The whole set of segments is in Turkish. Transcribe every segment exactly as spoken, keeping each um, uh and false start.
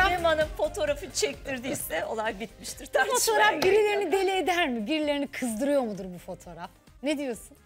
fotoğraf... Sevim Hanım fotoğrafı çektirdiyse olay bitmiştir. Bu fotoğraf birilerini deli eder mi? Birilerini kızdırıyor mudur bu fotoğraf? Ne diyorsun?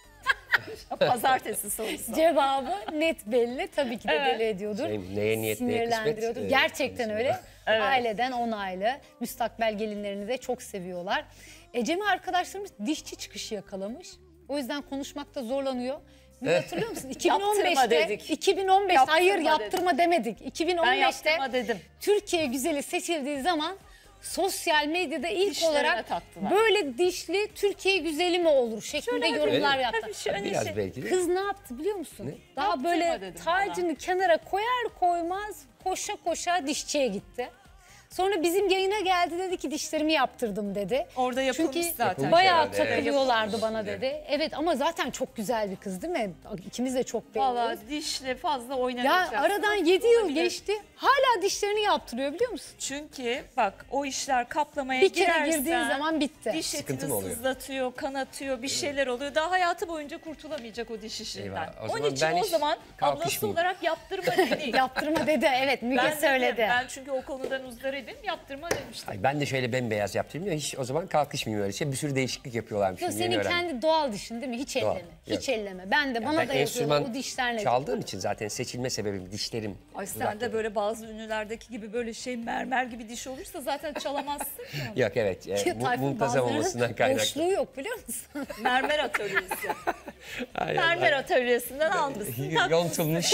Pazartesi sorusu. Cevabı net belli. Tabii ki de Evet. deli ediyordur. Şey, neye niyet, neye Sinirlendiriyordur. kısmet, Gerçekten e, öyle. Evet. Aileden onaylı. Müstakbel gelinlerini de çok seviyorlar. Ecem'i arkadaşlarımız dişçi çıkışı yakalamış. O yüzden konuşmakta zorlanıyor. Bir hatırlıyor musun? iki bin on beşte Yaptırma dedik. iki bin on beşte Yaptırma hayır dedik. yaptırma demedik. iki bin on Ben beşte yaptırma dedim. Türkiye güzeli seçildiği zaman sosyal medyada ilk Dişlerine olarak taktılar. böyle dişli Türkiye güzeli mi olur şeklinde Şöyle yorumlar hafif- yaptı. hafif şöyle Biraz şey. belki de. Kız ne yaptı biliyor musun? Ne? Daha Yaptırma böyle dedim tacını kenara koyar koymaz koşa koşa dişçiye gitti. Sonra bizim yayına geldi, dedi ki dişlerimi yaptırdım dedi. Orada yapılmış Çünkü zaten. Yapılmış bayağı herhalde, evet. takılıyorlardı bana dedi. Evet ama zaten çok güzel bir kız değil mi? İkimiz de çok beğeniyoruz. Valla dişle fazla Ya oynanacak. aradan yedi yıl Olabilir. geçti. Hala dişlerini yaptırıyor biliyor musun? Çünkü bak o işler kaplamaya Bir kere girersen girdiğin zaman bitti. diş Sıkıntı etini mı oluyor? sızlatıyor, kanatıyor, bir şeyler oluyor. Daha hayatı boyunca kurtulamayacak o diş işinden. Eyvah, o Onun zaman için ben o hiç zaman ablası kalkışmayayım. olarak yaptırma dedi. Yaptırma dedi. Evet Müge Ben dedim, söyledi. ben çünkü o konudan uzdarıydım, yaptırma demiştim. Ay, ben de şöyle bembeyaz yaptırayım ya, hiç o zaman kalkışmayayım öyle şey. Bir sürü değişiklik yapıyorlarmış. Yok, şimdi, yeni senin öğrendim. kendi doğal dişin değil mi? Hiç Doğal, elleme. yok. Hiç elleme. Ben de Ya bana ben da yapıyorlar enstrüman o dişler ne? çaldığım için zaten seçilme sebebim dişlerim. Ay sen uzak de yani. böyle bazı ünlülerdeki gibi böyle şey mermer gibi diş olursa zaten çalamazsın ya. Yok evet, e, mu- Tayfun muntazam bazılarının olmasından kaynaklı. boşluğu yok biliyor musun? Mermer atölyesi. Ay, Mermer Allah. atölyesinden almışsın. Yontulmuş.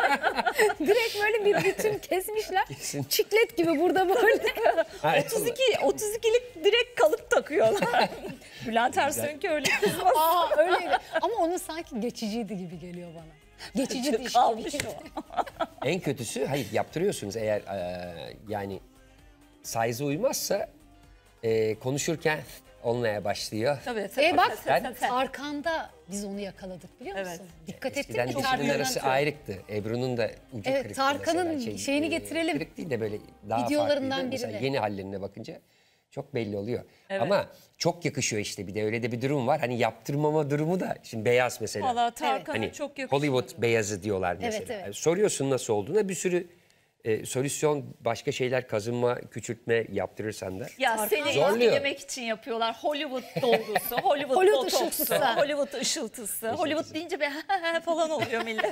Direkt böyle bir bütün kesmişler. Kesin. Çiklet gibi burada böyle. Ay, otuz iki otuz ikilik direkt kalıp takıyorlar. Bülent Ersoy'unki öyle kızmaz. Aa öyle. Ama onun sanki geçiciydi gibi geliyor bana. Geçici diş Kalmış gibi. o. En kötüsü, hayır yaptırıyorsunuz eğer e, yani size uymazsa e, konuşurken olmaya başlıyor. Tabii tabii. E bak Ben- Tarkan'da biz onu yakaladık biliyor musun? Evet. Dikkat ettin Eskiden mi dişinin Tarkan'ın? arası ayrıktı. Ebru'nun da ucu Evet, kırıktı Tarkan'ın mesela. şeyini getirelim. Kırık değil de böyle daha Videolarından farklıydı. Mesela birini. yeni hallerine bakınca çok belli oluyor. Evet. Ama çok yakışıyor işte, bir de öyle de bir durum var. Hani yaptırmama durumu da şimdi beyaz mesela. Valla Tarkan'a Hani çok yakışıyor. Hollywood beyazı diyorlar mesela. Evet, evet. Yani soruyorsun nasıl olduğuna, bir sürü e, solüsyon, başka şeyler, kazınma, küçültme yaptırırsan da. Ya Tarkan- seni Zorluyor. etkilemek için yapıyorlar. Hollywood dolgusu, Hollywood, Hollywood botoksu, ışıltısı. Hollywood ışıltısı. Hollywood deyince be falan oluyor millet.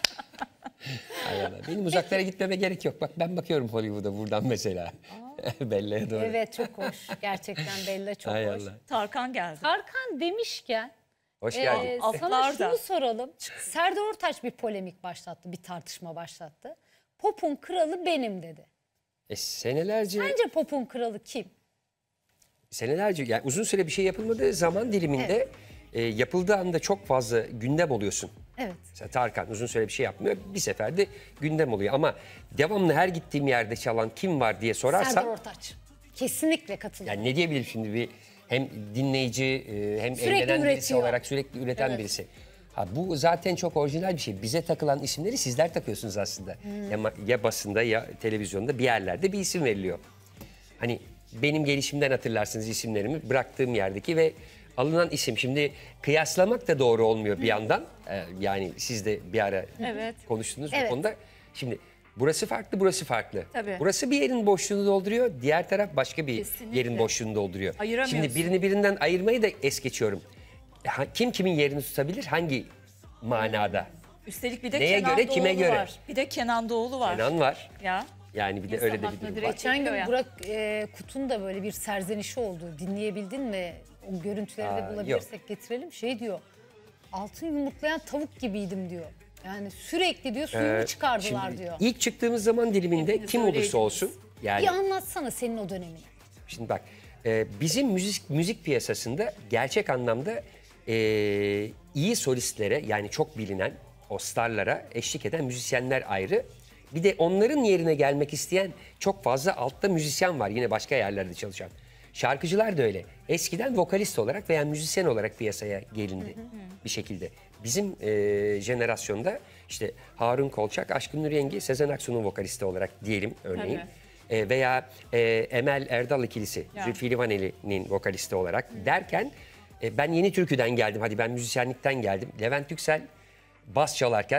Ay Allah, benim uzaklara gitmeme gerek yok. Bak ben bakıyorum Hollywood'a buradan mesela. Belleğe doğru. Evet çok hoş. Gerçekten Bella çok Ay hoş. Allah. Tarkan geldi. Tarkan demişken Hoş e, geldin. sana Atlar da. şunu soralım. Serdar Ortaç bir polemik başlattı, bir tartışma başlattı. Pop'un kralı benim dedi. E, senelerce Bence pop'un kralı kim? senelerce yani uzun süre bir şey yapılmadığı zaman diliminde e, yapıldığı anda çok fazla gündem oluyorsun. Evet. Mesela Tarkan uzun süre bir şey yapmıyor. Bir seferde gündem oluyor. Ama devamlı her gittiğim yerde çalan kim var diye Serdar sorarsam, Ortaç. Kesinlikle katılıyorum. yani ne diyebilirim şimdi, bir hem dinleyici e, hem Sürekli eğlenen birisi üretiyor. olarak sürekli üreten Evet. birisi. Ha, bu zaten çok orijinal bir şey. Bize takılan isimleri sizler takıyorsunuz aslında. Hmm. Ya, ma- ya basında ya televizyonda bir yerlerde bir isim veriliyor. Hani benim gelişimden hatırlarsınız isimlerimi, bıraktığım yerdeki ve alınan isim. Şimdi kıyaslamak da doğru olmuyor bir yandan. Ee, yani siz de bir ara Evet. konuştunuz Evet. bu konuda. Şimdi burası farklı, burası farklı. Tabii. Burası bir yerin boşluğunu dolduruyor, diğer taraf başka bir Kesinlikle. yerin boşluğunu dolduruyor. Ayıramıyorsun. Şimdi birini birinden ayırmayı da es geçiyorum. Ha- Kim kimin yerini tutabilir, hangi manada? Üstelik bir de Neye Kenan göre, Doğulu kime göre? var. Bir de Kenan Doğulu var. Kenan var. Ya. Yani bir de İnsan öyle de bir aklına durum direkt var. Geçen gün Çekiyor ya. Burak e, Kut'un da böyle bir serzenişi oldu. Dinleyebildin mi? O görüntüleri de Aa, bulabilirsek getirelim. Şey diyor, altın yumurtlayan tavuk gibiydim diyor. Yani sürekli diyor suyumu Ee, çıkardılar şimdi diyor. İlk çıktığımız zaman diliminde Hepiniz kim olursa öyleydiniz. olsun. Yani Bir anlatsana senin o dönemini. şimdi bak, e, bizim müzik müzik piyasasında gerçek anlamda e, iyi solistlere, yani çok bilinen o starlara eşlik eden müzisyenler ayrı. Bir de onların yerine gelmek isteyen çok fazla altta müzisyen var, yine başka yerlerde çalışan. Şarkıcılar da öyle. Eskiden vokalist olarak veya müzisyen olarak piyasaya gelindi bir şekilde. Bizim e, jenerasyonda işte Harun Kolçak, Aşkın Nur Yengi, Sezen Aksu'nun vokalisti olarak diyelim örneğin. Tabii. E, veya e, Emel Erdal ikilisi, Ya. Zülfü Livaneli'nin vokalisti olarak derken e, ben Yeni Türkü'den geldim, hadi ben müzisyenlikten geldim. Levent Yüksel bas çalarken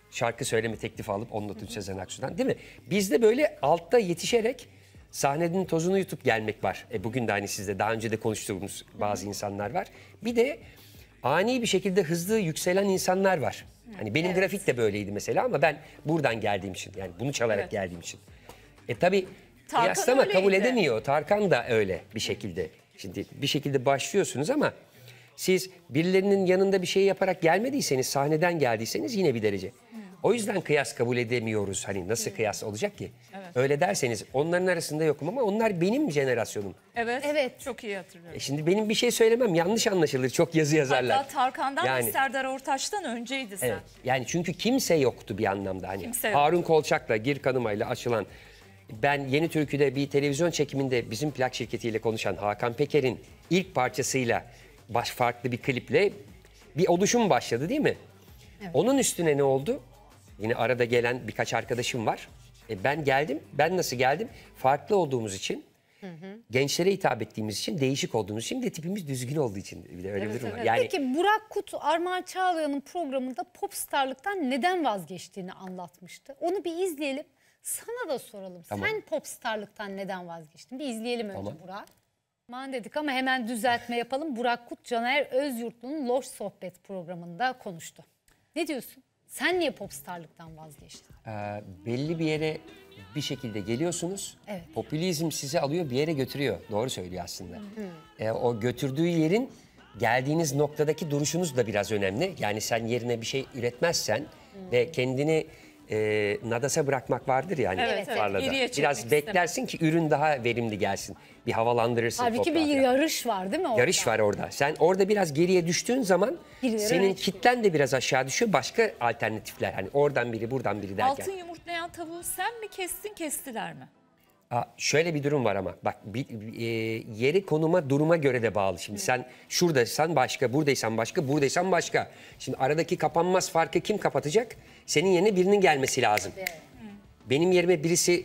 şarkı söyleme teklifi alıp onunla Tunç Sezen Aksu'dan, değil mi? Bizde böyle altta yetişerek sahnenin tozunu yutup gelmek var. E bugün de hani sizde daha önce de konuştuğumuz bazı insanlar var. Bir de ani bir şekilde hızlı yükselen insanlar var. Hani benim Evet. grafik de böyleydi mesela ama ben buradan geldiğim için, yani bunu çalarak Evet. geldiğim için. E tabii Tarkan kıyaslama kabul öyleydi. edemiyor. Tarkan da öyle bir şekilde. Şimdi bir şekilde başlıyorsunuz ama siz birilerinin yanında bir şey yaparak gelmediyseniz, sahneden geldiyseniz yine bir derece. O yüzden kıyas kabul edemiyoruz. Hani nasıl kıyas olacak ki? Öyle derseniz onların arasında yokum ama onlar benim jenerasyonum. Evet. Evet. Çok iyi hatırlıyorum. E şimdi benim bir şey söylemem yanlış anlaşılır. Çok yazı yazarlar. Hatta Tarkan'dan Yani- ve Serdar Ortaç'tan önceydi sen. Evet. Yani çünkü kimse yoktu bir anlamda. Hani Kimse yok. Harun Kolçak'la Gir Kanımay'la açılan, ben Yeni Türkü'de bir televizyon çekiminde bizim plak şirketiyle konuşan Hakan Peker'in ilk parçasıyla baş farklı bir kliple bir oluşum başladı, değil mi? Onun üstüne ne oldu? Yine arada gelen birkaç arkadaşım var. E ben geldim. Ben nasıl geldim? Farklı olduğumuz için, gençlere hitap ettiğimiz için, değişik olduğumuz için, bir de tipimiz düzgün olduğu için. Bir de öyle Evet, bir durum var. evet. Yani Peki Burak Kut, Armağan Çağlayan'ın programında popstarlıktan neden vazgeçtiğini anlatmıştı. Onu bir izleyelim. Sana da soralım. Tamam. Sen popstarlıktan neden vazgeçtin? Bir izleyelim önce Tamam. Burak. Aman dedik ama hemen düzeltme yapalım. Burak Kut, Caner Özyurtlu'nun Loş Sohbet programında konuştu. Ne diyorsun? Sen niye popstarlıktan vazgeçtin? e, belli bir yere bir şekilde geliyorsunuz. Evet. Popülizm sizi alıyor, bir yere götürüyor. Doğru söylüyor aslında. E, o götürdüğü yerin geldiğiniz noktadaki duruşunuz da biraz önemli. Yani sen yerine bir şey üretmezsen ve kendini e, nadasa bırakmak vardır yani. Evet, evet. tarlada. Geriye çekmek Biraz istemem. beklersin ki ürün daha verimli gelsin. Bir havalandırırsın Halbuki toprağı bir falan. yarış var değil mi orada? Yarış var orada. Sen orada biraz geriye düştüğün zaman Birileri senin öne çıkıyor. kitlen de biraz aşağı düşüyor. Başka alternatifler, hani oradan biri buradan biri derken. Altın yumurtlayan tavuğu sen mi kestin, kestiler mi? Aa, şöyle bir durum var ama bak bir, bir, e, yeri, konuma, duruma göre de bağlı. Şimdi sen şuradaysan başka, buradaysan başka, buradaysan başka. Şimdi aradaki kapanmaz farkı kim kapatacak? Senin yerine birinin gelmesi lazım. Benim yerime birisi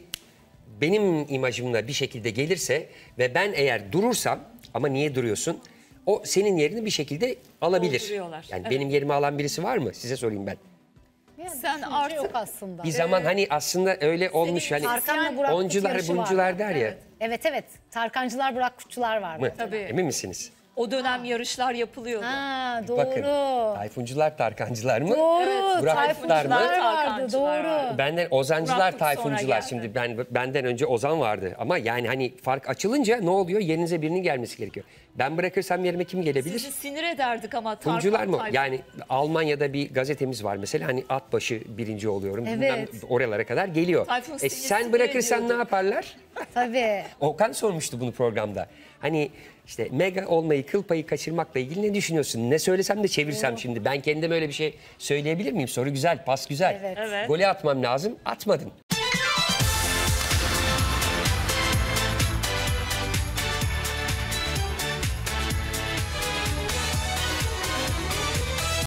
benim imajımla bir şekilde gelirse ve ben eğer durursam, ama niye duruyorsun? O senin yerini bir şekilde alabilir. Dolduruyorlar, Yani evet. benim yerime alan birisi var mı? Size sorayım ben. Yani Sen düşünce artık- yok aslında. Bir zaman hani aslında öyle olmuş hani Tarkan'la Burak Kut oncular yarışı buncular vardı. der ya. Evet. evet evet. Tarkancılar, Burak Kutçular vardı. Mı? Tabii. Emin misiniz? O dönem yarışlar yapılıyordu. Ha doğru. Bakın, Tayfuncular, Tarkancılar mı? Doğru. Burak Tayfuncular Kutlar mı? vardı. Tarkancılar Doğru. vardı. Benden Ozancılar, Burak Kut sonra Tayfuncular. geldi. Şimdi ben benden önce Ozan vardı. Ama yani hani fark açılınca ne oluyor? Yerinize birinin gelmesi gerekiyor. Ben bırakırsam yerime kim gelebilir? Sizi sinir ederdik ama Tarkan Funcular mı? Tayfun. Yani Almanya'da bir gazetemiz var mesela, hani at başı birinci oluyorum. Evet. Bilmem oralara kadar geliyor. Tayfun E seni sen sinir bırakırsan ne ediyordu. yaparlar? Tabii. Okan sormuştu bunu programda. Hani işte mega olmayı, kıl payı kaçırmakla ilgili ne düşünüyorsun? Ne söylesem de çevirsem şimdi. Ben kendim öyle bir şey söyleyebilir miyim? Soru güzel, pas güzel. Evet. Evet. Golü atmam lazım. Atmadın.